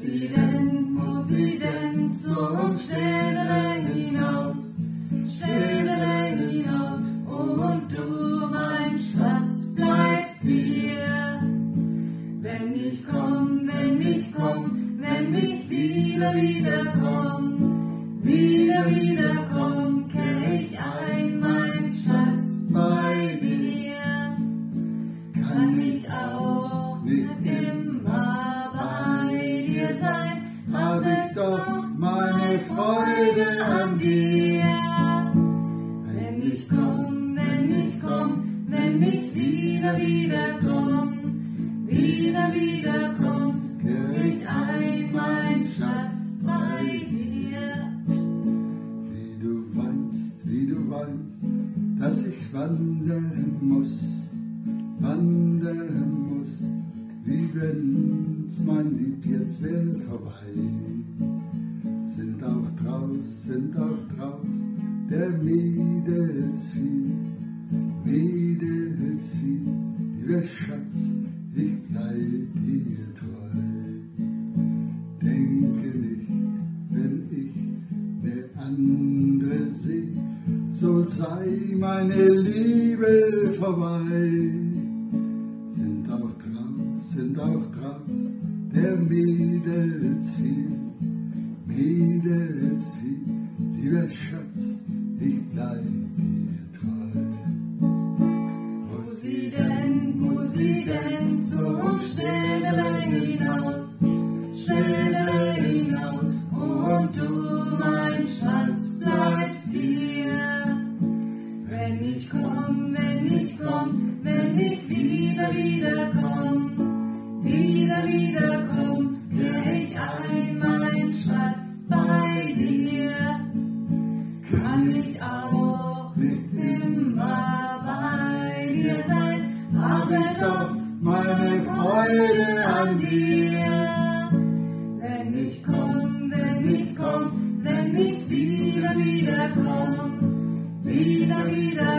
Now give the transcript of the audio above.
Muss sie denn zum Städtere hinaus, und du, mein Schatz, bleibst hier. Wenn ich komm, wenn ich wieder komm, kehr ich ein, mein Schatz, bei dir. Kann ich auch nicht immer bei dir sein, hab ich doch meine Freude an dir. Wenn ich komm, wenn ich wieder komm, kehr ich ein, mein Schatz, bei dir. Wie du weinst, dass ich wandern muss, wie wenn's mein Lieb jetzt wär vorbei. Sind auch draus, der Mädels viel, lieber Schatz, ich bleib dir treu. Denke nicht, wenn ich ne andere seh, so sei meine Liebe vorbei. Sind auch draus, der Mädels viel, lieber Schatz, ich bleib dir treu. Muss sie denn zum Städtere hinaus, und du, mein Schatz, bleibst hier. Wenn ich komm, wieder komm, kehr ich ein, mein Schatz, bei dir. Kann ich auch nicht immer bei dir sein, habe doch meine Freude an dir. Wenn ich komm, wenn ich wieder komm, wieder